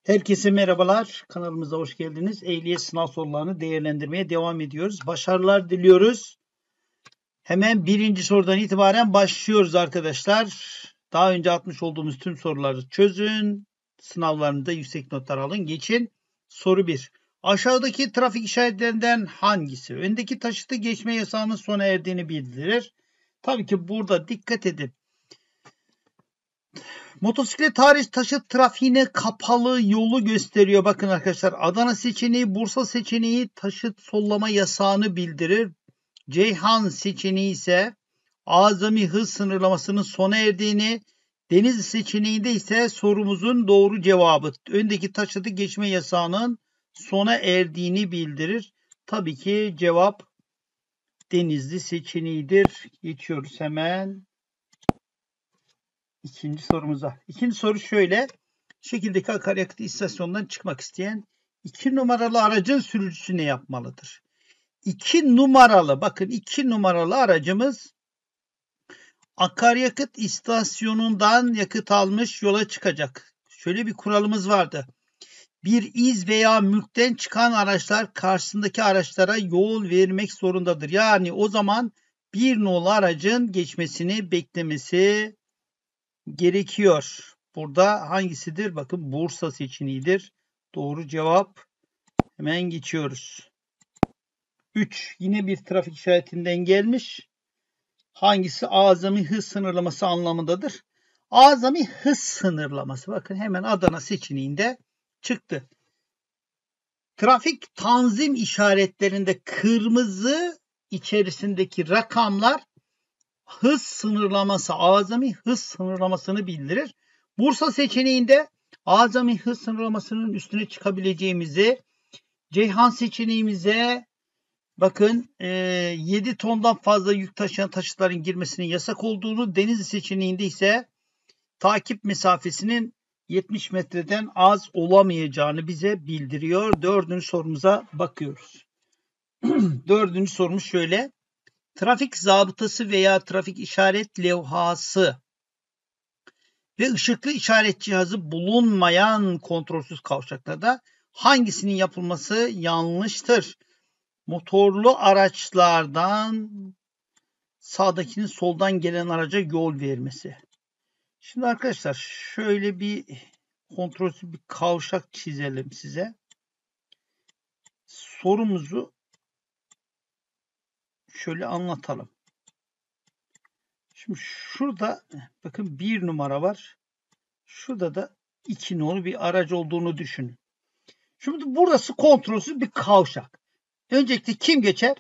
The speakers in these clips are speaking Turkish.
Herkese merhabalar. Kanalımıza hoş geldiniz. Ehliyet sınav sorularını değerlendirmeye devam ediyoruz. Başarılar diliyoruz. Hemen birinci sorudan itibaren başlıyoruz arkadaşlar. Daha önce atmış olduğumuz tüm soruları çözün. Sınavlarında yüksek notlar alın. Geçin. Soru 1. Aşağıdaki trafik işaretlerinden hangisi öndeki taşıtı geçme yasağının sona erdiğini bildirir? Tabii ki burada dikkat edin. Motosiklet hariç taşıt trafiğine kapalı yolu gösteriyor. Bakın arkadaşlar, Adana seçeneği, Bursa seçeneği taşıt sollama yasağını bildirir. Ceyhan seçeneği ise azami hız sınırlamasının sona erdiğini, Denizli seçeneğinde ise sorumuzun doğru cevabı öndeki taşıtı geçme yasağının sona erdiğini bildirir. Tabii ki cevap Denizli seçeneğidir. Geçiyoruz hemen İkinci sorumuza. İkinci soru şöyle. Şekildeki akaryakıt istasyonundan çıkmak isteyen 2 numaralı aracın sürücüsü ne yapmalıdır? 2 numaralı, bakın 2 numaralı aracımız akaryakıt istasyonundan yakıt almış yola çıkacak. Şöyle bir kuralımız vardı. Bir iz veya mülkten çıkan araçlar karşısındaki araçlara yol vermek zorundadır. Yani o zaman bir nolu aracın geçmesini beklemesi gerekiyor. Burada hangisidir? Bakın Bursa seçeneğidir. Doğru cevap. Hemen geçiyoruz. 3. Yine bir trafik işaretinden gelmiş. Hangisi azami hız sınırlaması anlamındadır? Azami hız sınırlaması. Bakın hemen Adana seçeneğinde çıktı. Trafik tanzim işaretlerinde kırmızı içerisindeki rakamlar hız sınırlaması, azami hız sınırlamasını bildirir. Bursa seçeneğinde azami hız sınırlamasının üstüne çıkabileceğimizi, Ceyhan seçeneğimize bakın 7 tondan fazla yük taşıyan taşıtların girmesinin yasak olduğunu, Denizli seçeneğinde ise takip mesafesinin 70 metreden az olamayacağını bize bildiriyor. Dördüncü sorumuza bakıyoruz. Dördüncü sorumuz şöyle. Trafik zabıtası veya trafik işaret levhası ve ışıklı işaret cihazı bulunmayan kontrolsüz kavşaklarda hangisinin yapılması yanlıştır? Motorlu araçlardan sağdakinin soldan gelen araca yol vermesi. Şimdi arkadaşlar şöyle bir kontrolsüz bir kavşak çizelim size. Sorumuzu şöyle anlatalım. Şimdi şurada bakın 1 numara var. Şurada da 2 nolu bir araç olduğunu düşünün. Şimdi burası kontrolsüz bir kavşak. Öncelikle kim geçer?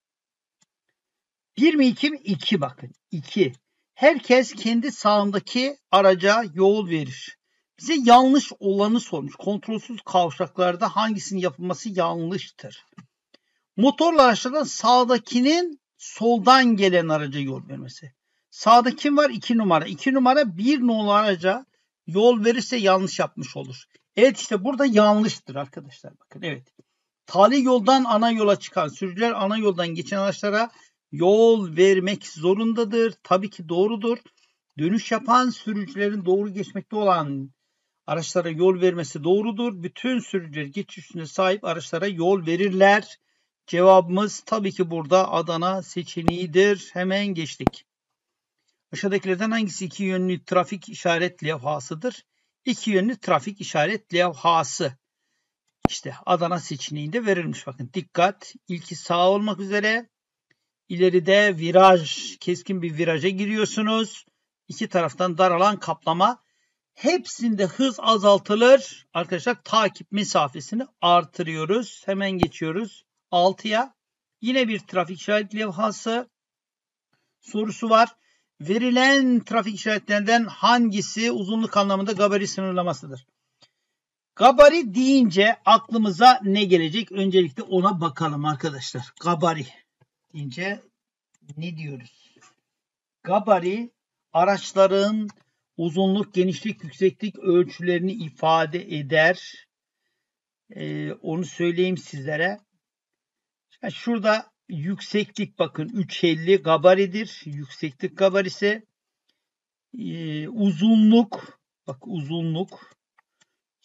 1 mi 2 mi? 2 bakın. 2. Herkes kendi sağındaki araca yol verir. Bize yanlış olanı sormuş. Kontrolsüz kavşaklarda hangisinin yapılması yanlıştır? Motorlu araçlardan sağdakinin soldan gelen araca yol vermesi. Sağda kim var? 2 numara. 2 numara 1 nolu araca yol verirse yanlış yapmış olur. Evet, işte burada yanlıştır arkadaşlar. Bakın evet. Tali yoldan ana yola çıkan sürücüler ana yoldan geçen araçlara yol vermek zorundadır. Tabii ki doğrudur. Dönüş yapan sürücülerin doğru geçmekte olan araçlara yol vermesi doğrudur. Bütün sürücüler geçiş üstüne sahip araçlara yol verirler. Cevabımız tabii ki burada Adana seçeneğidir. Hemen geçtik. Aşağıdakilerden hangisi iki yönlü trafik işaret levhasıdır? İki yönlü trafik işaret levhası. İşte Adana seçeneğinde verilmiş. Bakın dikkat. İlki sağ olmak üzere. İleride viraj, keskin bir viraja giriyorsunuz. İki taraftan daralan kaplama. Hepsinde hız azaltılır. Arkadaşlar takip mesafesini artırıyoruz. Hemen geçiyoruz 6'ya. Yine bir trafik işaret levhası sorusu var. Verilen trafik işaretlerinden hangisi uzunluk anlamında gabari sınırlamasıdır? Gabari deyince aklımıza ne gelecek? Öncelikle ona bakalım arkadaşlar. Gabari deyince ne diyoruz? Gabari araçların uzunluk, genişlik, yükseklik ölçülerini ifade eder. Onu söyleyeyim sizlere. Şurada yükseklik bakın 3.50 gabaridir. Yükseklik gabarisi. Uzunluk bak uzunluk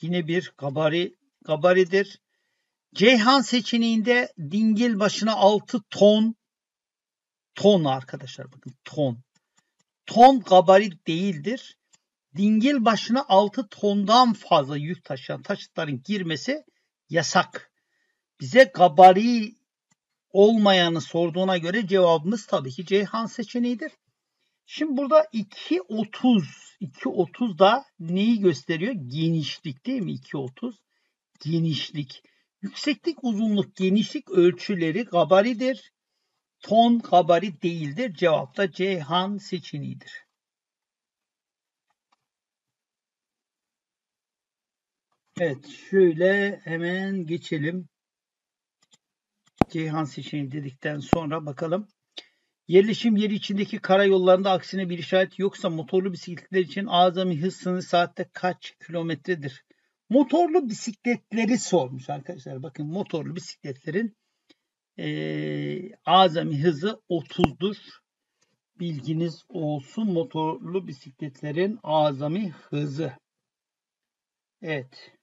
Yine bir gabaridir. Ceyhan seçeneğinde dingil başına 6 ton arkadaşlar, bakın ton. Ton gabarit değildir. Dingil başına 6 tondan fazla yük taşıyan taşıtların girmesi yasak. Bize gabari olmayanı sorduğuna göre cevabımız tabii ki Ceyhan seçeneğidir. Şimdi burada 2.30 da neyi gösteriyor? Genişlik değil mi? 2.30 genişlik. Yükseklik, uzunluk, genişlik ölçüleri gabaridir. Ton gabari değildir. Cevap da Ceyhan seçeneğidir. Evet, şöyle hemen geçelim. Ceyhan seçeneği dedikten sonra bakalım. Yerleşim yeri içindeki karayollarında aksine bir işaret yoksa motorlu bisikletler için azami hız sınırı saatte kaç kilometredir? Motorlu bisikletleri sormuş arkadaşlar. Bakın, motorlu bisikletlerin azami hızı 30'dur. Bilginiz olsun, motorlu bisikletlerin azami hızı. Evet.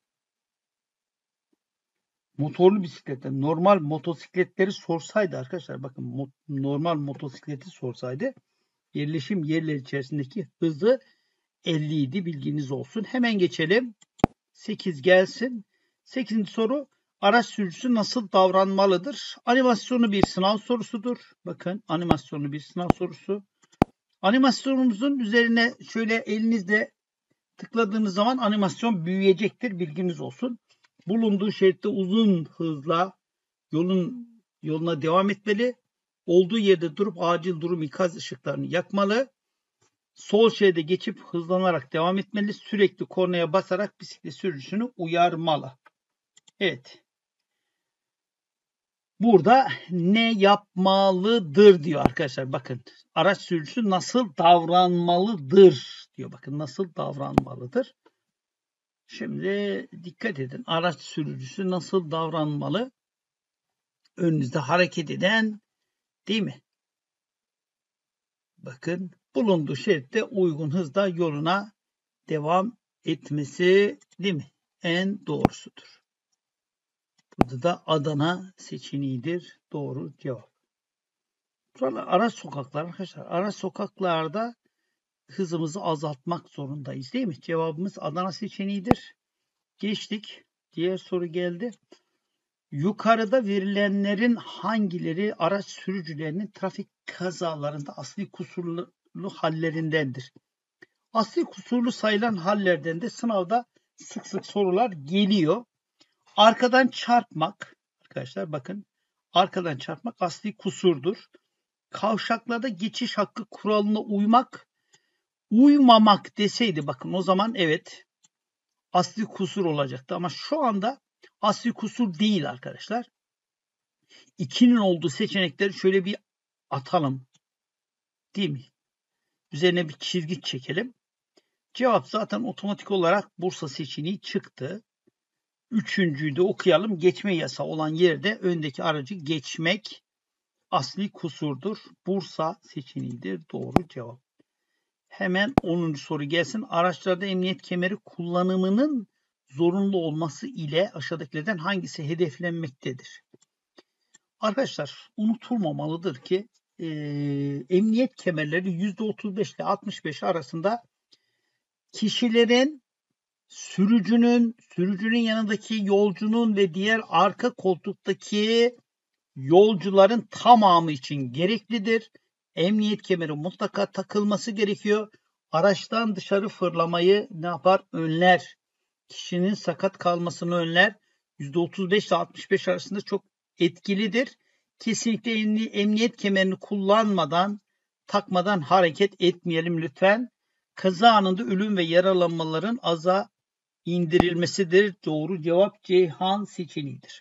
Motorlu bisikletler, normal motosikletleri sorsaydı arkadaşlar, bakın normal motosikleti sorsaydı yerleşim yerleri içerisindeki hızı 50 idi, bilginiz olsun. Hemen geçelim. 8 gelsin. 8. soru, araç sürücüsü nasıl davranmalıdır? Animasyonu bir sınav sorusudur. Bakın, animasyonu bir sınav sorusu. Animasyonumuzun üzerine şöyle elinizle tıkladığınız zaman animasyon büyüyecektir, bilginiz olsun. Bulunduğu şeritte uzun hızla yoluna devam etmeli. Olduğu yerde durup acil durum ikaz ışıklarını yakmalı. Sol şeride geçip hızlanarak devam etmeli. Sürekli kornaya basarak bisiklet sürücüsünü uyarmalı. Evet. Burada ne yapmalıdır diyor arkadaşlar. Bakın, araç sürücüsü nasıl davranmalıdır diyor. Bakın, nasıl davranmalıdır. Şimdi dikkat edin. Araç sürücüsü nasıl davranmalı? Önünüzde hareket eden, değil mi? Bakın, bulunduğu şeritte uygun hızda yoluna devam etmesi, değil mi? En doğrusudur. Burada da Adana seçeneğidir. Doğru cevap. Sonra araç sokaklar arkadaşlar. Araç sokaklarda hızımızı azaltmak zorundayız, değil mi? Cevabımız Adana seçeneğidir. Geçtik. Diğer soru geldi. Yukarıda verilenlerin hangileri araç sürücülerinin trafik kazalarında asli kusurlu hallerindendir? Asli kusurlu sayılan hallerden de sınavda sık sık sorular geliyor. Arkadan çarpmak, arkadaşlar bakın, arkadan çarpmak asli kusurdur. Kavşaklarda geçiş hakkı kuralına uymamak deseydi, bakın o zaman evet asli kusur olacaktı. Ama şu anda asli kusur değil arkadaşlar. 2'nin olduğu seçenekleri şöyle bir atalım, değil mi? Üzerine bir çizgi çekelim. Cevap zaten otomatik olarak Bursa seçeneği çıktı. 3.'yü de okuyalım. Geçme yasağı olan yerde öndeki aracı geçmek asli kusurdur. Bursa seçeneğidir. Doğru cevap. Hemen 10. soru gelsin. Araçlarda emniyet kemeri kullanımının zorunlu olması ile aşağıdakilerden hangisi hedeflenmektedir? Arkadaşlar, unutulmamalıdır ki emniyet kemerleri %35 ile 65 arasında kişilerin, sürücünün yanındaki yolcunun ve diğer arka koltuktaki yolcuların tamamı için gereklidir. Emniyet kemeri mutlaka takılması gerekiyor. Araçtan dışarı fırlamayı ne yapar? Önler. Kişinin sakat kalmasını önler. %35 ile 65 arasında çok etkilidir. Kesinlikle emniyet kemerini kullanmadan, takmadan hareket etmeyelim lütfen. Kaza anında ölüm ve yaralanmaların aza indirilmesidir. Doğru cevap Ceyhan seçeneğidir.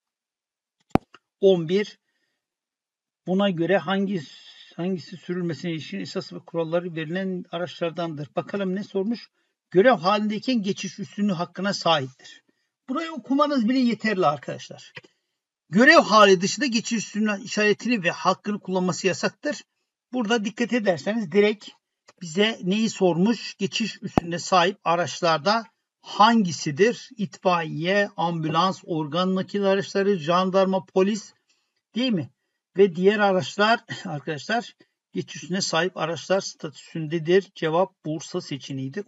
11. Buna göre hangisi sürülmesine ilişkin esas ve kuralları verilen araçlardandır? Bakalım ne sormuş? Görev halindeyken geçiş üstünlüğü hakkına sahiptir. Burayı okumanız bile yeterli arkadaşlar. Görev hali dışında geçiş üstünlüğü işaretini ve hakkını kullanması yasaktır. Burada dikkat ederseniz direkt bize neyi sormuş? Geçiş üstünlüğüne sahip araçlarda hangisidir? İtfaiye, ambulans, organ nakil araçları, jandarma, polis değil mi? Ve diğer araçlar arkadaşlar geçiş süresine sahip araçlar statüsündedir. Cevap Bursa seçeneğidir.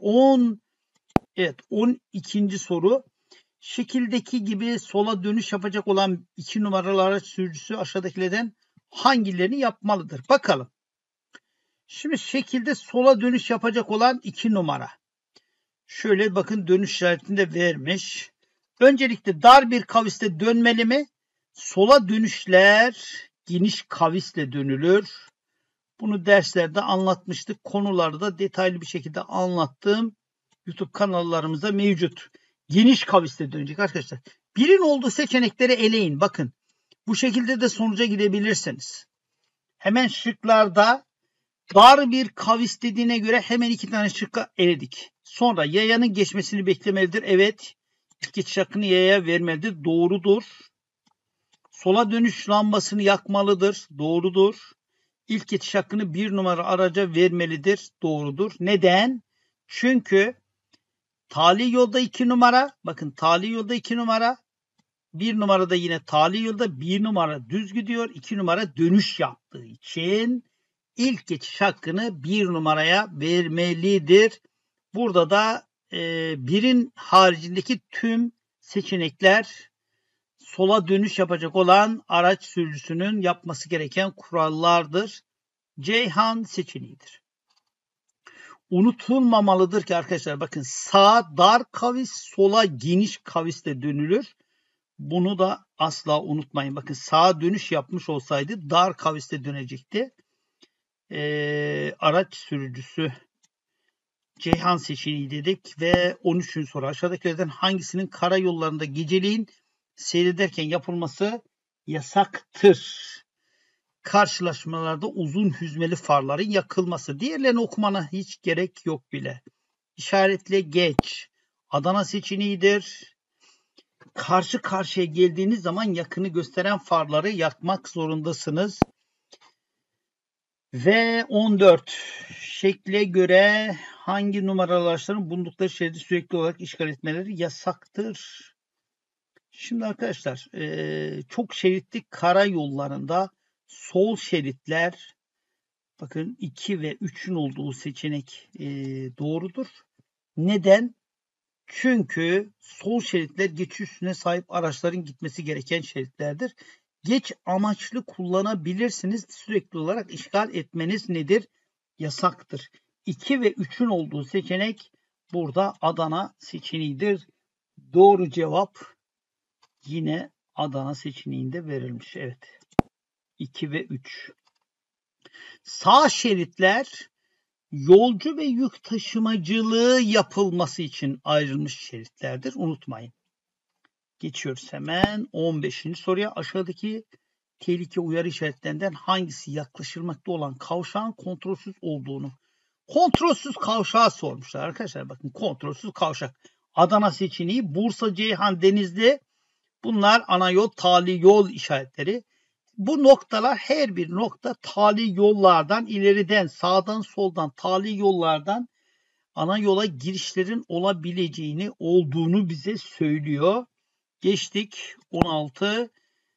12. soru. Şekildeki gibi sola dönüş yapacak olan 2 numaralı araç sürücüsü aşağıdakilerden hangilerini yapmalıdır? Bakalım. Şimdi şekilde sola dönüş yapacak olan 2 numara. Şöyle bakın dönüş işaretini de vermiş. Öncelikle dar bir kavisle dönmeli mi? Sola dönüşler geniş kavisle dönülür. Bunu derslerde anlatmıştık. Konularda detaylı bir şekilde anlattığım YouTube kanallarımızda mevcut. Geniş kavisle dönecek arkadaşlar. Birin olduğu seçenekleri eleyin. Bakın bu şekilde de sonuca gidebilirsiniz. Hemen şıklarda dar bir kavis dediğine göre hemen 2 tane şıkkı eledik. Sonra yayanın geçmesini beklemelidir. Evet. İlk geçiş hakkını yayaya vermelidir. Doğrudur. Sola dönüş lambasını yakmalıdır. Doğrudur. İlk geçiş hakkını 1 numara araca vermelidir. Doğrudur. Neden? Çünkü tali yolda 2 numara. Bakın tali yolda 2 numara. 1 numarada yine tali yolda 1 numara düz gidiyor. 2 numara dönüş yaptığı için ilk geçiş hakkını 1 numaraya vermelidir. Burada da birin haricindeki tüm seçenekler sola dönüş yapacak olan araç sürücüsünün yapması gereken kurallardır. Ceyhan seçeneğidir. Unutulmamalıdır ki arkadaşlar bakın sağa dar kavis, sola geniş kavisle dönülür. Bunu da asla unutmayın. Bakın sağa dönüş yapmış olsaydı dar kavisle dönecekti. Araç sürücüsü Ceyhan seçeneği dedik ve 13. soru aşağıdakilerden hangisinin karayollarında geceleyin seyrederken yapılması yasaktır? Karşılaşmalarda uzun hüzmeli farların yakılması. Diğerlerini okumana hiç gerek yok bile. İşaretle geç. Adana seçeneğidir. Karşı karşıya geldiğiniz zaman yakını gösteren farları yakmak zorundasınız. Ve 14. Şekle göre hangi numaralı araçların bulundukları şeridi sürekli olarak işgal etmeleri yasaktır? Şimdi arkadaşlar çok şeritli karayollarında sol şeritler bakın 2 ve 3'ün olduğu seçenek doğrudur. Neden? Çünkü sol şeritler geçiş üstüne sahip araçların gitmesi gereken şeritlerdir. Geç amaçlı kullanabilirsiniz. Sürekli olarak işgal etmeniz nedir? Yasaktır. 2 ve 3'ün olduğu seçenek burada Adana seçeneğidir. Doğru cevap yine Adana seçeneğinde verilmiş. Evet. 2 ve 3. Sağ şeritler yolcu ve yük taşımacılığı yapılması için ayrılmış şeritlerdir. Unutmayın. Geçiyoruz hemen 15. soruya. Aşağıdaki tehlike uyarı işaretlerinden hangisi yaklaşılmakta olan kavşağın kontrolsüz olduğunu? Kontrolsüz kavşağı sormuşlar arkadaşlar. Bakın kontrolsüz kavşak. Adana seçeneği, Bursa, Ceyhan, Denizli. Bunlar ana yol, tali yol işaretleri. Bu noktalar her bir nokta tali yollardan ileriden sağdan soldan tali yollardan ana yola girişlerin olabileceğini olduğunu bize söylüyor. Geçtik 16.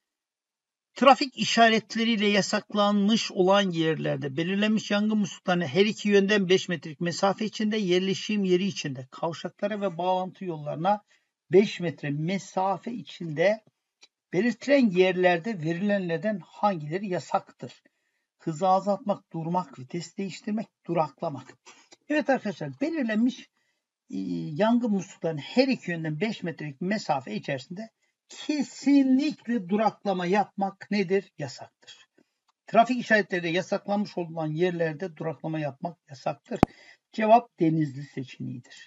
Trafik işaretleriyle yasaklanmış olan yerlerde belirlenmiş yangın musluklarına her iki yönden 5 metrelik mesafe içinde yerleşim yeri içinde kavşaklara ve bağlantı yollarına 5 metre mesafe içinde belirtilen yerlerde verilenlerden hangileri yasaktır? Hızı azaltmak, durmak, vites değiştirmek, duraklamak. Evet arkadaşlar belirlenmiş yangın musluklarının her iki yönden 5 metrelik mesafe içerisinde kesinlikle duraklama yapmak nedir? Yasaktır. Trafik işaretleri yasaklanmış olan yerlerde duraklama yapmak yasaktır. Cevap Denizli seçeneğidir.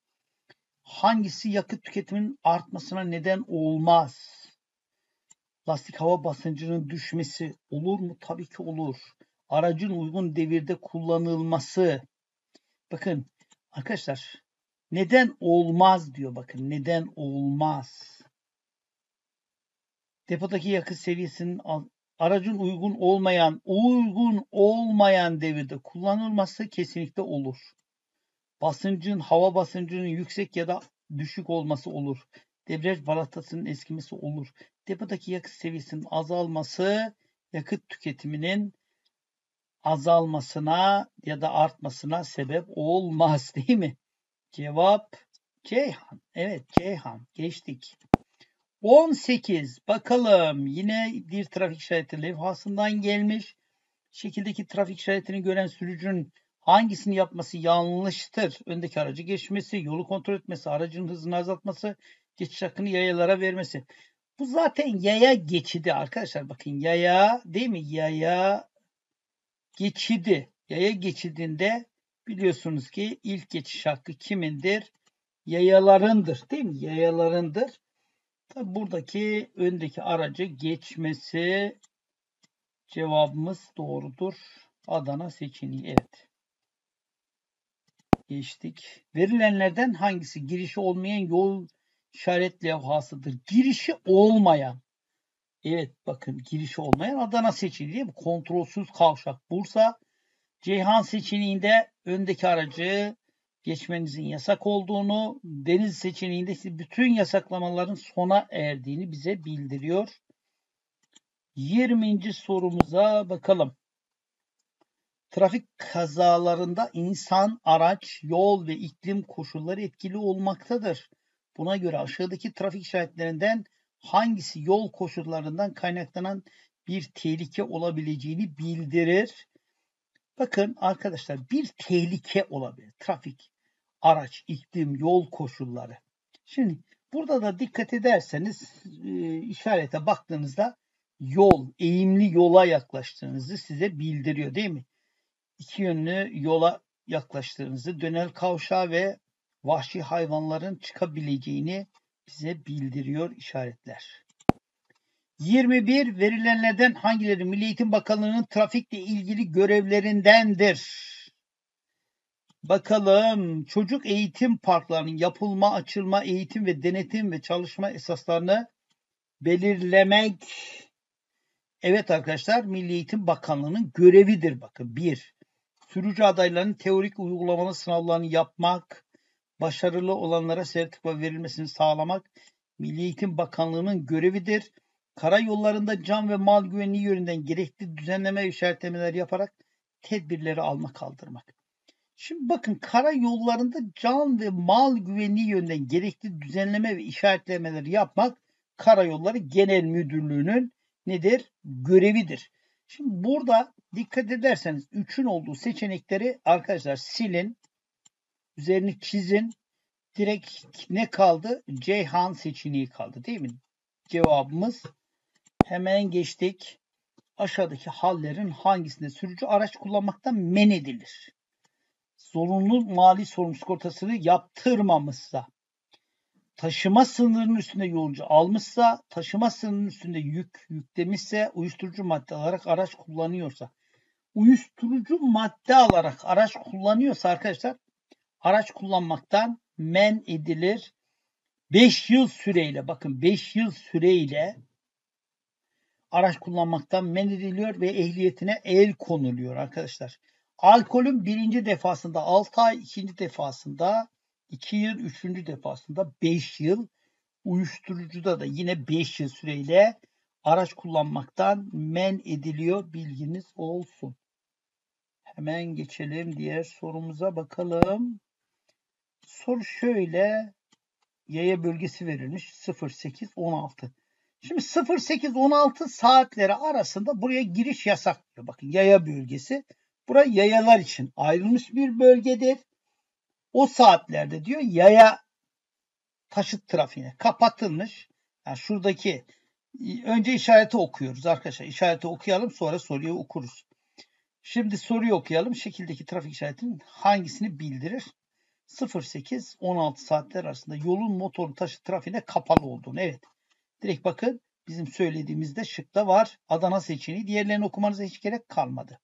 Hangisi yakıt tüketiminin artmasına neden olmaz? Lastik hava basıncının düşmesi olur mu? Tabii ki olur. Aracın uygun devirde kullanılması. Bakın arkadaşlar neden olmaz diyor bakın. Neden olmaz? Depodaki yakıt seviyesinin aracın uygun olmayan devirde kullanılması kesinlikle olur. Hava basıncının yüksek ya da düşük olması olur. Debriyaj balatasının eskimesi olur. Depodaki yakıt seviyesinin azalması yakıt tüketiminin azalmasına ya da artmasına sebep olmaz, değil mi? Cevap Ceyhan. Evet, Ceyhan. Geçtik. 18. Bakalım, yine bir trafik işareti levhasından gelmiş. Şekildeki trafik işaretini gören sürücünün hangisini yapması yanlıştır? Öndeki aracı geçmesi, yolu kontrol etmesi, aracın hızını azaltması, geçiş hakkını yayalara vermesi. Bu zaten yaya geçidi arkadaşlar. Bakın, yaya değil mi? Yaya geçidi. Yaya geçidinde biliyorsunuz ki ilk geçiş hakkı kimindir? Yayalarındır, değil mi? Yayalarındır. Tabi buradaki öndeki aracı geçmesi cevabımız doğrudur. Adana seçeneği. Evet. Geçtik. Verilenlerden hangisi girişi olmayan yol işaret levhasıdır? Girişi olmayan. Evet, bakın, girişi olmayan Adana seçeneği değil mi? Kontrolsüz kavşak Bursa. Ceyhan seçeneğinde öndeki aracı geçmenizin yasak olduğunu, Deniz seçeneğinde ise bütün yasaklamaların sona erdiğini bize bildiriyor. 20. sorumuza bakalım. Trafik kazalarında insan, araç, yol ve iklim koşulları etkili olmaktadır. Buna göre aşağıdaki trafik işaretlerinden hangisi yol koşullarından kaynaklanan bir tehlike olabileceğini bildirir? Bakın arkadaşlar, bir tehlike olabilir. Trafik, araç, iklim, yol koşulları. Şimdi burada da dikkat ederseniz işarete baktığınızda yol, eğimli yola yaklaştığınızı size bildiriyor, değil mi? İki yönlü yola yaklaştığınızı, dönel kavşağı ve vahşi hayvanların çıkabileceğini bize bildiriyor işaretler. 21. Verilenlerden hangileri Milli Eğitim Bakanlığı'nın trafikle ilgili görevlerindendir? Bakalım, çocuk eğitim parklarının yapılma, açılma, eğitim ve denetim ve çalışma esaslarını belirlemek. Evet arkadaşlar, Milli Eğitim Bakanlığı'nın görevidir. Bakın, 1. Sürücü adaylarının teorik uygulamalı sınavlarını yapmak, başarılı olanlara sertifika verilmesini sağlamak Milli Eğitim Bakanlığı'nın görevidir. Karayollarında can ve mal güvenliği yönünden gerekli düzenleme ve işaretlemeler yaparak tedbirleri alma kaldırmak. Şimdi bakın, karayollarında can ve mal güvenliği yönünden gerekli düzenleme ve işaretlemeleri yapmak Karayolları Genel Müdürlüğü'nün nedir? Görevidir. Şimdi burada dikkat ederseniz 3'ün olduğu seçenekleri arkadaşlar silin. Üzerini çizin. Direkt ne kaldı? Ceyhan seçeneği kaldı, değil mi? Cevabımız, hemen geçtik. Aşağıdaki hallerin hangisinde sürücü araç kullanmaktan men edilir? Zorunlu mali sorumluluk sigortasını yaptırmamışsa, taşıma sınırının üstünde yolcu almışsa, taşıma sınırının üstünde yük yüklemişse, uyuşturucu madde alarak araç kullanıyorsa. Uyuşturucu madde alarak araç kullanıyorsa arkadaşlar, araç kullanmaktan men edilir. 5 yıl süreyle, bakın 5 yıl süreyle araç kullanmaktan men ediliyor ve ehliyetine el konuluyor arkadaşlar. Alkolün birinci defasında 6 ay, ikinci defasında 2 yıl, üçüncü defasında 5 yıl. Uyuşturucuda da yine 5 yıl süreyle araç kullanmaktan men ediliyor. Bilginiz olsun. Hemen geçelim diğer sorumuza bakalım. Soru şöyle. Yaya bölgesi verilmiş 08-16. Şimdi 08-16 saatleri arasında buraya giriş yasak diyor. Bakın, yaya bölgesi. Burası yayalar için ayrılmış bir bölgedir. O saatlerde diyor yaya taşıt trafiğine kapatılmış. Yani şuradaki önce işareti okuyoruz arkadaşlar. İşareti okuyalım, sonra soruyu okuruz. Şimdi soruyu okuyalım. Şekildeki trafik işaretinin hangisini bildirir? 08-16 saatler arasında yolun motorlu taşıt trafiğine kapalı olduğunu. Evet. Direkt bakın, bizim söylediğimizde şıkta var. Adana seçeneği. Diğerlerini okumanıza hiç gerek kalmadı.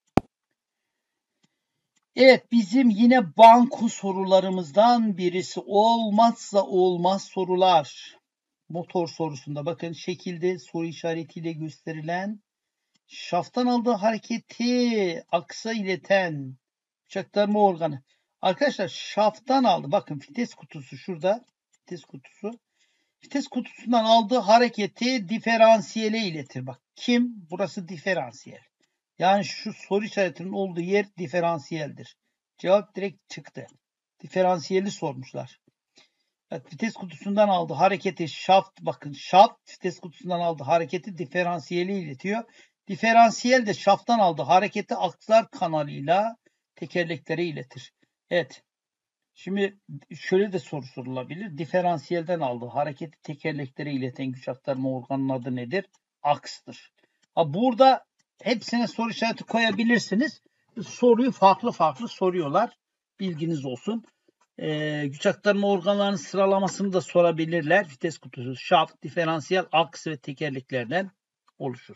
Evet, bizim yine banko sorularımızdan birisi, olmazsa olmaz sorular. Motor sorusunda bakın, şekilde soru işaretiyle gösterilen şafttan aldığı hareketi aksa ileten uçaklanma organı. Arkadaşlar, şafttan aldı. Bakın, vites kutusu şurada. vites kutusu. Vites kutusundan aldığı hareketi diferansiyele iletir. Bak kim? Burası diferansiyel. Yani şu soru işaretinin olduğu yer diferansiyeldir. Cevap direkt çıktı. Diferansiyeli sormuşlar. Evet, vites kutusundan aldığı hareketi şaft, bakın şaft vites kutusundan aldığı hareketi diferansiyeli iletiyor. Diferansiyel de şafttan aldığı hareketi akslar kanalıyla tekerleklere iletir. Evet. Şimdi şöyle de soru sorulabilir. Diferansiyelden aldığı hareketi tekerleklere ileten güç aktarma organının adı nedir? Akstır. Burada hepsine soru işareti koyabilirsiniz. Soruyu farklı farklı soruyorlar. Bilginiz olsun. Güç aktarma organlarının sıralamasını da sorabilirler. Vites kutusu, şaft, diferansiyel, aks ve tekerleklerden oluşur.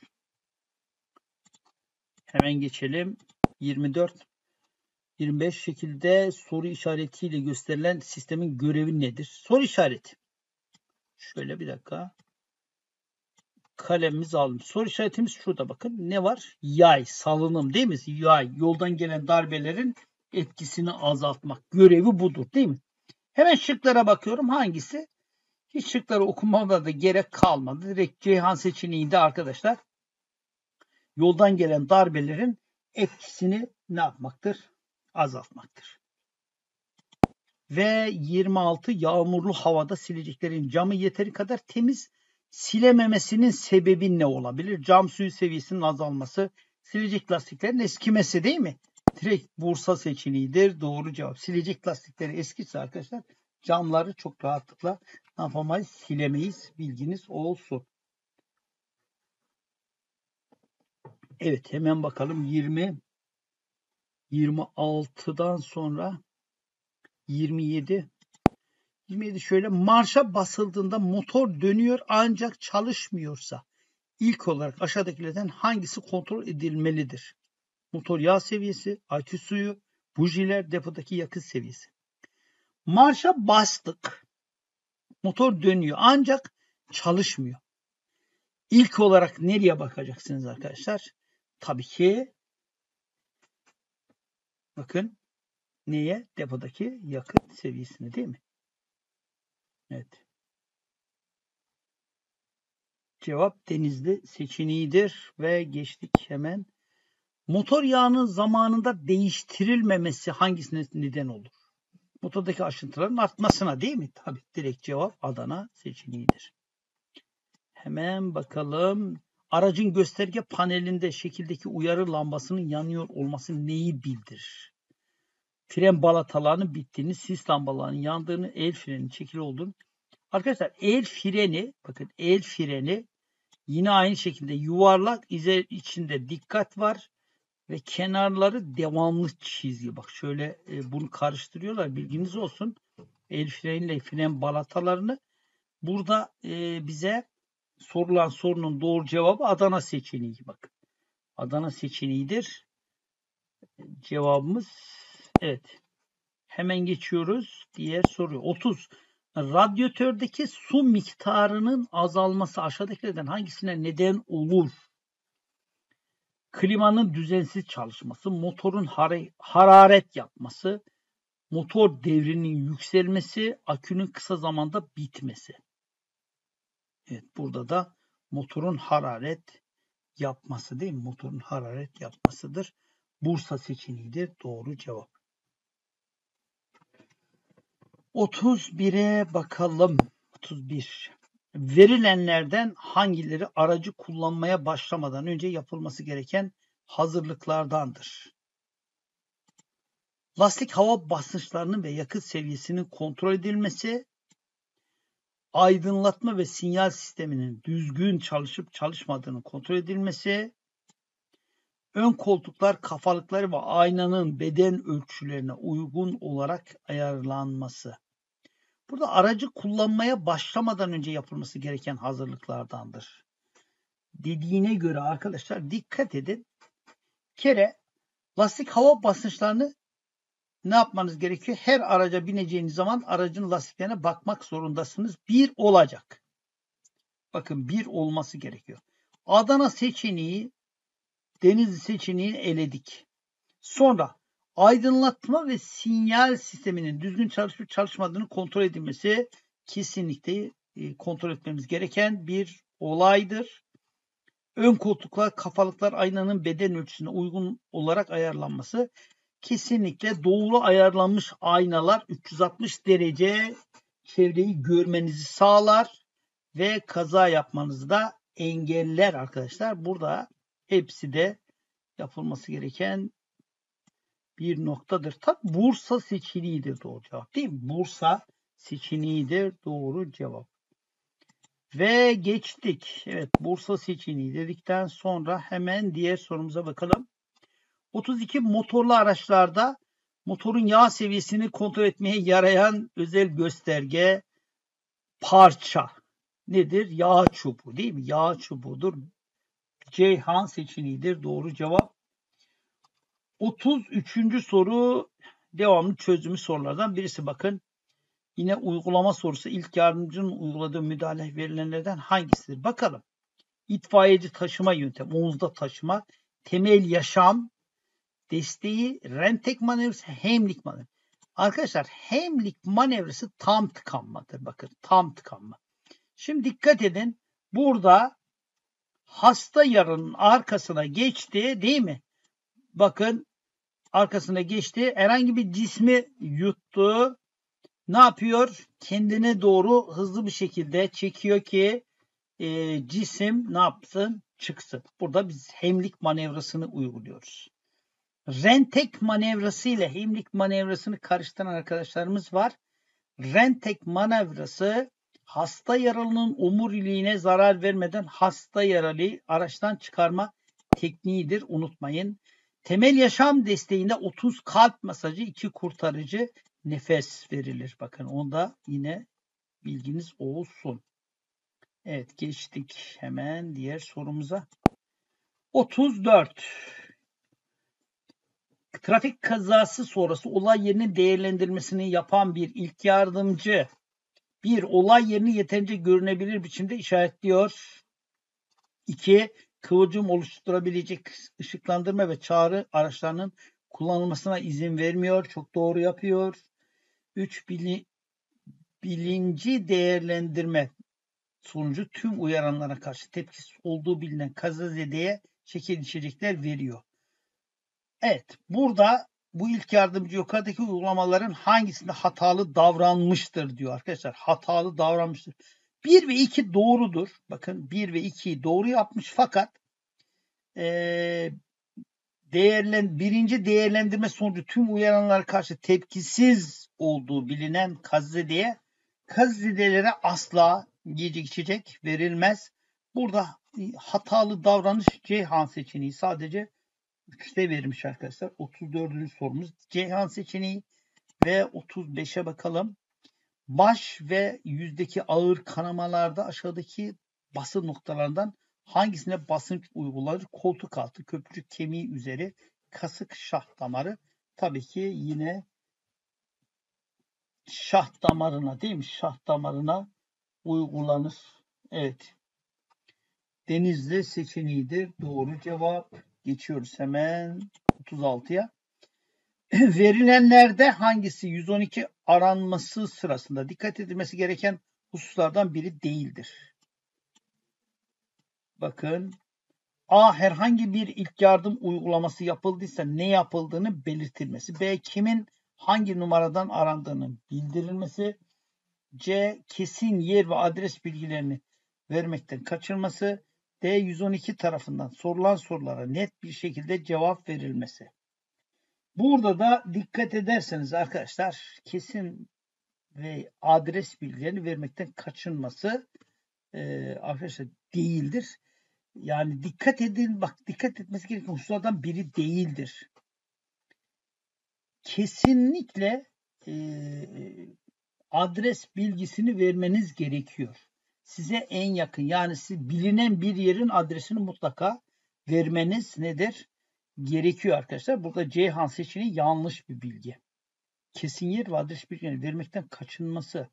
Hemen geçelim. 24. 25 şekilde soru işaretiyle gösterilen sistemin görevi nedir? Soru işareti. Şöyle bir dakika. Kalemimizi alalım. Soru işaretimiz şurada bakın. Ne var? Yay, salınım değil mi? Yay, yoldan gelen darbelerin etkisini azaltmak. Görevi budur değil mi? Hemen şıklara bakıyorum. Hangisi? Hiç şıkları okumama da gerek kalmadı. Direkt Ceyhan seçeneğinde arkadaşlar yoldan gelen darbelerin etkisini ne yapmaktır? Azaltmaktır. Ve 26 yağmurlu havada sileceklerin camı yeteri kadar temiz silememesinin sebebi ne olabilir? Cam suyu seviyesinin azalması, silecek lastiklerin eskimesi değil mi? Direkt Bursa seçeneğidir. Doğru cevap. Silecek lastikleri eskirse arkadaşlar camları çok rahatlıkla ne yapamayız? Silemeyiz. Bilginiz olsun. Evet hemen bakalım 26'dan sonra 27 şöyle marşa basıldığında motor dönüyor ancak çalışmıyorsa ilk olarak aşağıdakilerden hangisi kontrol edilmelidir? Motor yağ seviyesi, akü suyu, bujiler, depodaki yakıt seviyesi. Marşa bastık. Motor dönüyor ancak çalışmıyor. İlk olarak nereye bakacaksınız arkadaşlar? Tabii ki bakın neye? Depodaki yakıt seviyesine değil mi? Evet. Cevap Denizli seçeneğidir ve geçtik hemen. Motor yağının zamanında değiştirilmemesi hangisine neden olur? Motordaki aşıntıların artmasına değil mi? Tabii direkt cevap Adana seçeneğidir. Hemen bakalım. Aracın gösterge panelinde şekildeki uyarı lambasının yanıyor olması neyi bildirir? Fren balatalarının bittiğini, sis lambalarının yandığını, el frenin çekili olduğunu. Arkadaşlar el freni, bakın el freni yine aynı şekilde yuvarlak içinde dikkat var ve kenarları devamlı çizgi. Bak şöyle bunu karıştırıyorlar. Bilginiz olsun. El freniyle fren balatalarını burada bize sorulan sorunun doğru cevabı Adana seçeneği. Bakın. Adana seçeneğidir. Cevabımız evet. Hemen geçiyoruz. Diğer soru. 30. Radyatördeki su miktarının azalması aşağıdakilerden hangisine neden olur? Klimanın düzensiz çalışması, motorun hararet yapması, motor devrinin yükselmesi, akünün kısa zamanda bitmesi. Evet burada da motorun hararet yapması değil mi? Motorun hararet yapmasıdır. Bursa seçeneğidir. Doğru cevap. 31'e bakalım. 31. Verilenlerden hangileri aracı kullanmaya başlamadan önce yapılması gereken hazırlıklardandır? Lastik hava basınçlarının ve yakıt seviyesinin kontrol edilmesi, aydınlatma ve sinyal sisteminin düzgün çalışıp çalışmadığının kontrol edilmesi, ön koltuklar, kafalıkları ve aynanın beden ölçülerine uygun olarak ayarlanması. Burada aracı kullanmaya başlamadan önce yapılması gereken hazırlıklardandır. Dediğine göre arkadaşlar dikkat edin. Bir kere lastik hava basınçlarını ne yapmanız gerekiyor? Her araca bineceğiniz zaman aracın lastiklerine bakmak zorundasınız. 1 olacak. Bakın 1 olması gerekiyor. Adana seçeneği, Denizli seçeneğini eledik. Sonra aydınlatma ve sinyal sisteminin düzgün çalışıp çalışmadığını kontrol edilmesi kesinlikle kontrol etmemiz gereken bir olaydır. Ön koltuklar, kafalıklar aynanın beden ölçüsüne uygun olarak ayarlanması. Kesinlikle doğru ayarlanmış aynalar 360 derece çevreyi görmenizi sağlar ve kaza yapmanızı da engeller arkadaşlar. Burada hepsi de yapılması gereken bir noktadır. Tabi Bursa seçeneğidir doğru cevap değil mi? Bursa seçeneğidir doğru cevap. Ve geçtik. Evet, Bursa seçeneği dedikten sonra hemen diğer sorumuza bakalım. 32 motorlu araçlarda motorun yağ seviyesini kontrol etmeye yarayan özel gösterge parça nedir? Yağ çubuğu değil mi? Yağ çubuğudur. Ceyhan seçeneğidir. Doğru cevap. 33. soru devamlı çözümü sorulardan birisi bakın. Yine uygulama sorusu. İlk yardımcının uyguladığı müdahale verilenlerden hangisidir? Bakalım. İtfaiyeci taşıma yöntemi, omuzda taşıma, temel yaşam desteği, Rentek manevrası, Heimlich manevrası. Arkadaşlar Heimlich manevrası tam tıkanmadır. Bakın tam tıkanma. Şimdi dikkat edin. Burada hasta yarının arkasına geçti değil mi? Bakın arkasına geçti. Herhangi bir cismi yuttu. Ne yapıyor? Kendine doğru hızlı bir şekilde çekiyor ki cisim ne yapsın? Çıksın. Burada biz Heimlich manevrasını uyguluyoruz. Rentek manevrası ile Heimlich manevrasını karıştıran arkadaşlarımız var. Rentek manevrası hasta yaralının omuriliğine zarar vermeden hasta yaralıyı araçtan çıkarma tekniğidir. Unutmayın. Temel yaşam desteğinde 30 kalp masajı, 2 kurtarıcı nefes verilir. Bakın onda yine bilginiz olsun. Evet, geçtik hemen diğer sorumuza. 34. Trafik kazası sonrası olay yerinin değerlendirmesini yapan bir ilk yardımcı bir olay yerini yeterince görünebilir biçimde işaretliyor. 2. Kıvılcım oluşturabilecek ışıklandırma ve çağrı araçlarının kullanılmasına izin vermiyor. Çok doğru yapıyor. 3. Bilinci değerlendirme sonucu tüm uyaranlara karşı tepkisiz olduğu bilinen kazazedeye şeker içecekler veriyor. Evet, burada bu ilk yardımcı yukarıdaki uygulamaların hangisinde hatalı davranmıştır diyor arkadaşlar. Hatalı davranmıştır. 1 ve 2 doğrudur. Bakın 1 ve 2'yi doğru yapmış fakat birinci değerlendirme sonucu tüm uyaranlara karşı tepkisiz olduğu bilinen kazedelere asla yiyecek içecek verilmez. Burada hatalı davranış Ceyhan seçeneği sadece 3'te verilmiş arkadaşlar. 34. sorumuz Ceyhan seçeneği ve 35'e bakalım. Baş ve yüzdeki ağır kanamalarda aşağıdaki basın noktalarından hangisine basınç uygulanır? Koltuk altı, köprücük kemiği üzeri, kasık şah damarı. Tabii ki yine şah damarına değil mi? Şah damarına uygulanır. Evet. Denizli seçeneğidir. Doğru cevap. Geçiyoruz hemen 36'ya. Verilenlerde hangisi 112 aranması sırasında dikkat edilmesi gereken hususlardan biri değildir? Bakın. A. Herhangi bir ilk yardım uygulaması yapıldıysa ne yapıldığını belirtilmesi. B. Kimin hangi numaradan arandığının bildirilmesi. C. Kesin yer ve adres bilgilerini vermekten kaçırması. D. 112 tarafından sorulan sorulara net bir şekilde cevap verilmesi. Burada da dikkat ederseniz arkadaşlar kesin ve adres bilgilerini vermekten kaçınması arkadaşlar değildir. Yani dikkat edin, bak dikkat etmesi gereken hususlardan biri değildir. Kesinlikle adres bilgisini vermeniz gerekiyor. Size en yakın yani bilinen bir yerin adresini mutlaka vermeniz nedir? Gerekiyor arkadaşlar. Burada Ceyhan seçeneği yanlış bir bilgi. Kesin yer ve adres bilgilerini vermekten kaçınması.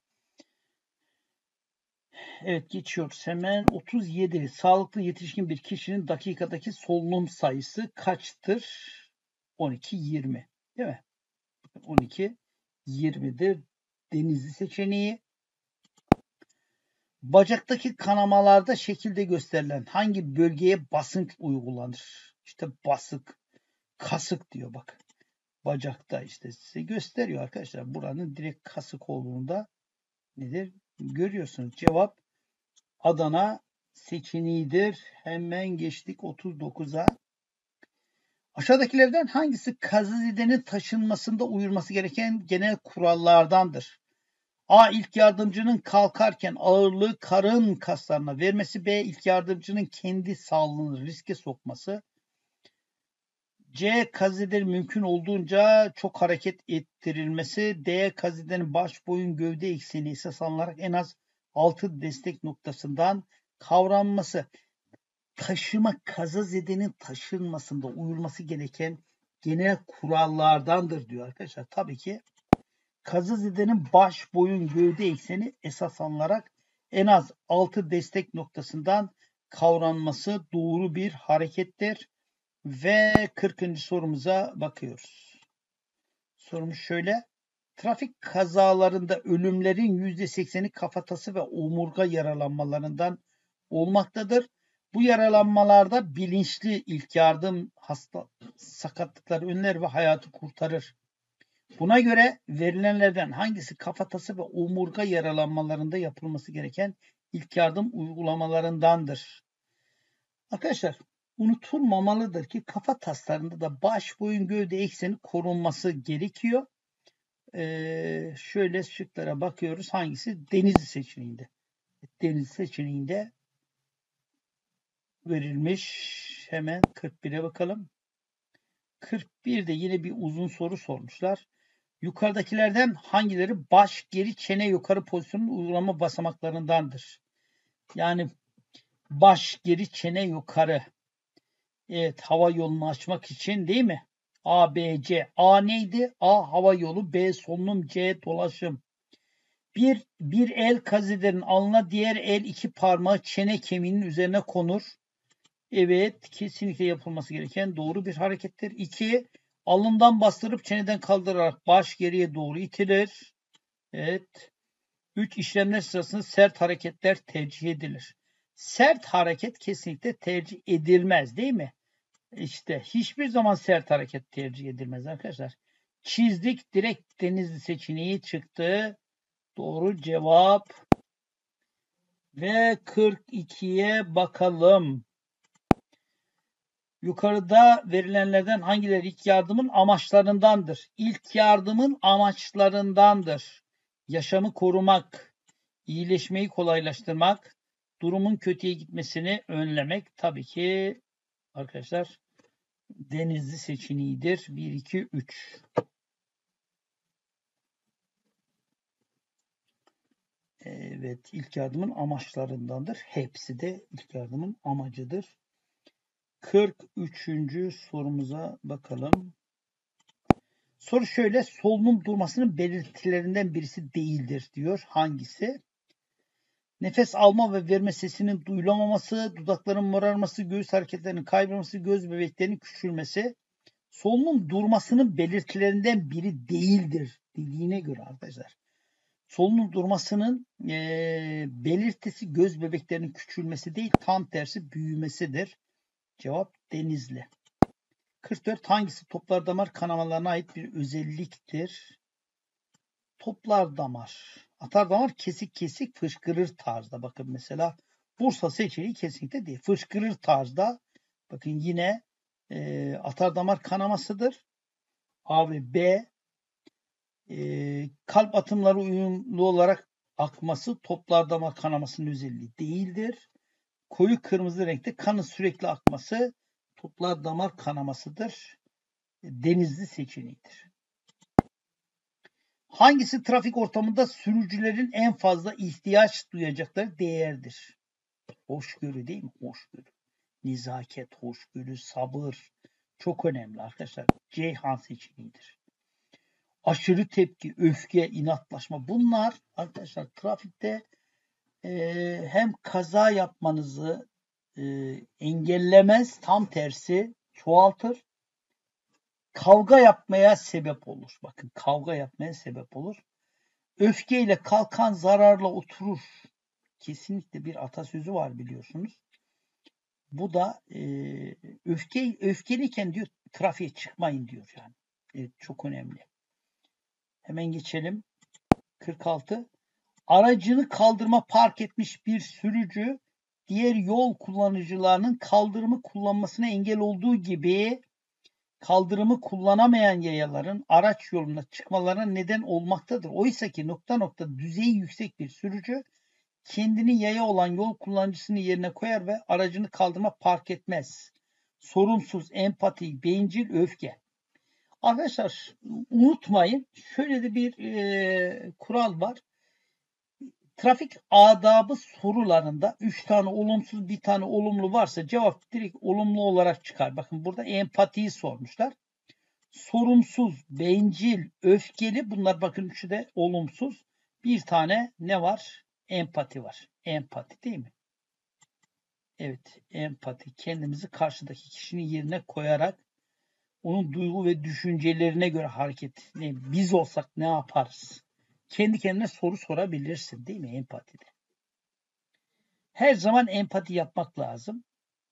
Evet, geçiyoruz hemen. 37. Sağlıklı yetişkin bir kişinin dakikadaki solunum sayısı kaçtır? 12-20. Değil mi? 12-20'dir. Denizli seçeneği. Bacaktaki kanamalarda şekilde gösterilen hangi bölgeye basınç uygulanır? İşte basık, kasık diyor bak. Bacakta işte size gösteriyor arkadaşlar. Buranın direkt kasık olduğunda nedir? Görüyorsunuz. Cevap Adana seçeneğidir. Hemen geçtik 39'a. Aşağıdakilerden hangisi kazızidenin taşınmasında uyulması gereken genel kurallardandır? A. İlk yardımcının kalkarken ağırlığı karın kaslarına vermesi. B. İlk yardımcının kendi sağlığını riske sokması. C. Kazidenin mümkün olduğunca çok hareket ettirilmesi. D. Kazidenin baş, boyun, gövde ekseni esas alınarak en az 6 destek noktasından kavranması. Taşıma kazazedenin taşınmasında uyulması gereken genel kurallardandır diyor arkadaşlar. Tabii ki kazazedenin baş, boyun, gövde ekseni esas alınarak en az 6 destek noktasından kavranması doğru bir harekettir. Ve 40. sorumuza bakıyoruz. Sorumuz şöyle. Trafik kazalarında ölümlerin %80'i kafatası ve omurga yaralanmalarından olmaktadır. Bu yaralanmalarda bilinçli ilk yardım sakatlıkları önler ve hayatı kurtarır. Buna göre verilenlerden hangisi kafatası ve omurga yaralanmalarında yapılması gereken ilk yardım uygulamalarındandır? Arkadaşlar unutulmamalıdır ki kafa taslarında da baş, boyun, gövde ekseni korunması gerekiyor. Şöyle şıklara bakıyoruz. Hangisi? Denizli seçeneğinde. Denizli seçeneğinde verilmiş. Hemen 41'e bakalım. 41'de yine bir uzun soru sormuşlar. Yukarıdakilerden hangileri baş, geri, çene yukarı pozisyonun uygulama basamaklarındandır? Yani baş, geri, çene yukarı. Evet, hava yolunu açmak için değil mi? A, B, C. A neydi? A hava yolu, B solunum, C dolaşım. Bir el kaziderin alnına, diğer el iki parmağı çene kemiğinin üzerine konur. Evet, kesinlikle yapılması gereken doğru bir harekettir. 2. Alından bastırıp çeneden kaldırarak baş geriye doğru itilir. Evet. 3. İşlemler sırasında sert hareketler tercih edilir. Sert hareket kesinlikle tercih edilmez değil mi? İşte hiçbir zaman sert hareket tercih edilmez arkadaşlar. Çizdik, direkt Denizli seçeneği çıktı. Doğru cevap. Ve 42'ye bakalım. Yukarıda verilenlerden hangileri ilk yardımın amaçlarındandır? İlk yardımın amaçlarındandır. Yaşamı korumak, iyileşmeyi kolaylaştırmak, durumun kötüye gitmesini önlemek. Tabii ki arkadaşlar Denizli seçeneğidir. 1, 2, 3. Evet, ilk yardımın amaçlarındandır. Hepsi de ilk yardımın amacıdır. 43. sorumuza bakalım. Soru şöyle, solunum durmasının belirtilerinden birisi değildir diyor. Hangisi? Nefes alma ve verme sesinin duyulamaması, dudakların morarması, göğüs hareketlerinin kaybolması, göz bebeklerinin küçülmesi. Solunum durmasının belirtilerinden biri değildir dediğine göre arkadaşlar. Solunum durmasının belirtisi göz bebeklerinin küçülmesi değil, tam tersi büyümesidir. Cevap Denizli. 44. Hangisi toplar damar kanamalarına ait bir özelliktir? Toplar damar. Atar damar kesik kesik fışkırır tarzda. Bakın mesela Bursa seçeneği kesinlikle değil. Fışkırır tarzda. Bakın yine atar damar kanamasıdır. A ve B. Kalp atımları uyumlu olarak akması toplar damar kanamasının özelliği değildir. Koyu kırmızı renkte kanın sürekli akması toplar damar kanamasıdır. Denizli seçeneğidir. Hangisi trafik ortamında sürücülerin en fazla ihtiyaç duyacakları değerdir? Hoşgörü değil mi? Hoşgörü. Nezaket, hoşgörü, sabır çok önemli arkadaşlar. Ceyhan seçeneğidir. Aşırı tepki, öfke, inatlaşma bunlar arkadaşlar trafikte hem kaza yapmanızı engellemez, tam tersi çoğaltır. Kavga yapmaya sebep olur. Bakın kavga yapmaya sebep olur. Öfkeyle kalkan zararla oturur. kesinlikle bir atasözü var biliyorsunuz. Bu da öfkeliyken diyor trafiğe çıkmayın diyor yani. Evet, çok önemli. Hemen geçelim. 46. Aracını kaldırıma park etmiş bir sürücü diğer yol kullanıcılarının kaldırımı kullanmasına engel olduğu gibi kaldırımı kullanamayan yayaların araç yoluna çıkmalarına neden olmaktadır. Oysa ki düzeyi yüksek bir sürücü kendini yaya olan yol kullanıcısının yerine koyar ve aracını kaldırıma park etmez. Sorumsuz, empati, bencil, öfke. Arkadaşlar unutmayın şöyle de bir kural var. Trafik adabı sorularında 3 tane olumsuz bir tane olumlu varsa cevap direkt olumlu olarak çıkar. Bakın burada empatiyi sormuşlar. Sorumsuz, bencil, öfkeli bunlar bakın üçü de olumsuz. Bir tane ne var? Empati var. Empati değil mi? Evet, empati. Kendimizi karşıdaki kişinin yerine koyarak onun duygu ve düşüncelerine göre hareket. Biz olsak ne yaparız? Kendi kendine soru sorabilirsin değil mi empatide? Her zaman empati yapmak lazım.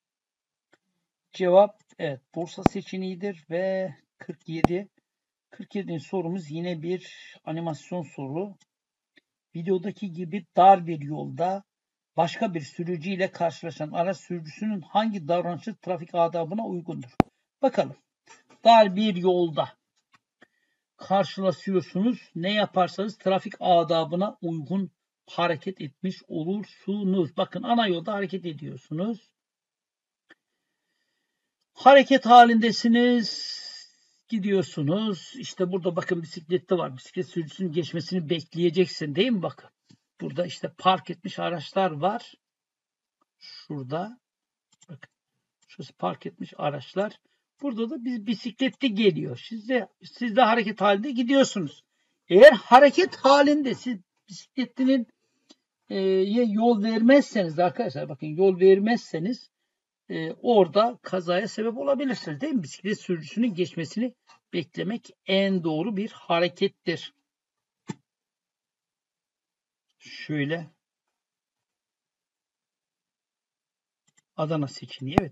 Cevap evet Bursa seçeneğidir ve 47. 47. sorumuz yine bir animasyon soru. Videodaki gibi dar bir yolda başka bir sürücüyle karşılaşan araç sürücüsünün hangi davranışı trafik adabına uygundur? Bakalım. Dar bir yolda karşılaşıyorsunuz. Ne yaparsanız trafik adabına uygun hareket etmiş olursunuz. Bakın ana yolda hareket ediyorsunuz. Hareket halindesiniz. Gidiyorsunuz. İşte burada bakın bisiklette var. Bisiklet sürücüsünün geçmesini bekleyeceksin değil mi? Bakın. Burada işte park etmiş araçlar var. Şurada. Bakın. Şurası park etmiş araçlar. Burada da bir bisikletli geliyor. Siz de hareket halinde gidiyorsunuz. Eğer hareket halinde siz bisikletlinin yol vermezseniz arkadaşlar bakın yol vermezseniz orada kazaya sebep olabilirsiniz değil mi? Bisiklet sürücüsünün geçmesini beklemek en doğru bir harekettir. Şöyle Adana seçeneği evet.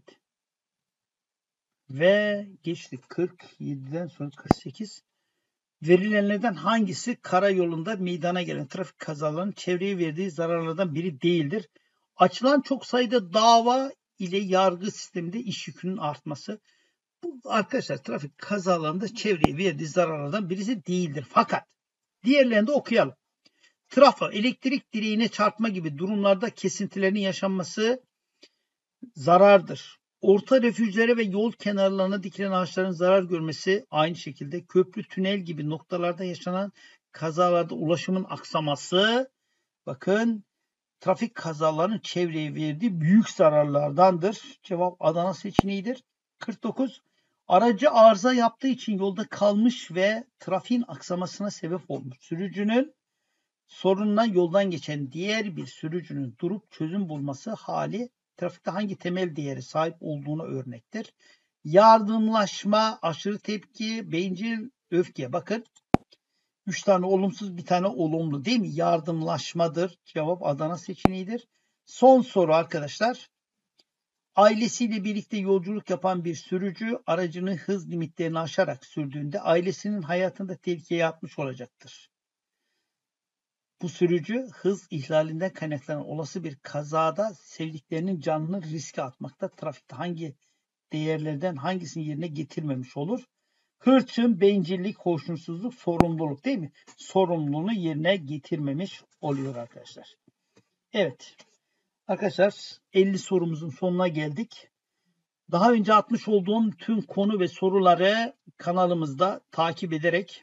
Ve geçtik 47'den sonra 48. Verilenlerden hangisi karayolunda meydana gelen trafik kazalarının çevreye verdiği zararlardan biri değildir? Açılan çok sayıda dava ile yargı sisteminde iş yükünün artması. Bu arkadaşlar trafik kazalarında çevreye verdiği zararlardan birisi değildir. Fakat diğerlerini de okuyalım. Trafo, elektrik direğine çarpma gibi durumlarda kesintilerin yaşanması zarardır. Orta refüjlere ve yol kenarlarına dikilen ağaçların zarar görmesi aynı şekilde köprü, tünel gibi noktalarda yaşanan kazalarda ulaşımın aksaması bakın trafik kazalarının çevreye verdiği büyük zararlardandır. Cevap Adana seçeneğidir. 49. Aracı arıza yaptığı için yolda kalmış ve trafiğin aksamasına sebep olmuş. Sürücünün sorununa yoldan geçen diğer bir sürücünün durup çözüm bulması hali trafikte hangi temel değeri sahip olduğuna örnektir. Yardımlaşma, aşırı tepki, bencil, öfke. Bakın 3 tane olumsuz bir tane olumlu değil mi? Yardımlaşmadır. Cevap Adana seçeneğidir. Son soru arkadaşlar. Ailesiyle birlikte yolculuk yapan bir sürücü aracını hız limitlerini aşarak sürdüğünde ailesinin hayatını tehlikeye atmış olacaktır. Bu sürücü hız ihlalinden kaynaklanan olası bir kazada sevdiklerinin canını riske atmakta. Trafikte hangi değerlerden hangisini yerine getirmemiş olur? Hırçın, bencillik, hoşnutsuzluk, sorumluluk değil mi? Sorumluluğunu yerine getirmemiş oluyor arkadaşlar. Evet. Arkadaşlar 50 sorumuzun sonuna geldik. Daha önce atmış olduğum tüm konu ve soruları kanalımızda takip ederek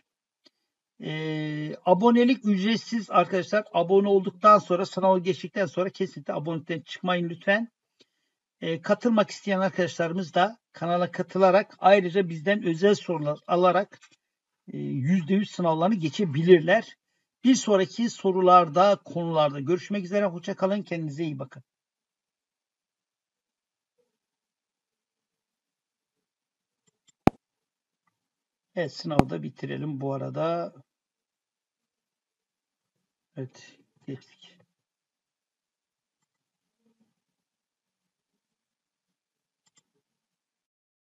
abonelik ücretsiz arkadaşlar. Abone olduktan sonra sınavı geçtikten sonra kesinlikle abonelikten çıkmayın lütfen. Katılmak isteyen arkadaşlarımız da kanala katılarak ayrıca bizden özel sorular alarak %100 sınavlarını geçebilirler. Bir sonraki sorularda, konularda görüşmek üzere. Hoşça kalın. Kendinize iyi bakın. Evet, sınavı da bitirelim bu arada. Evet, geçtik.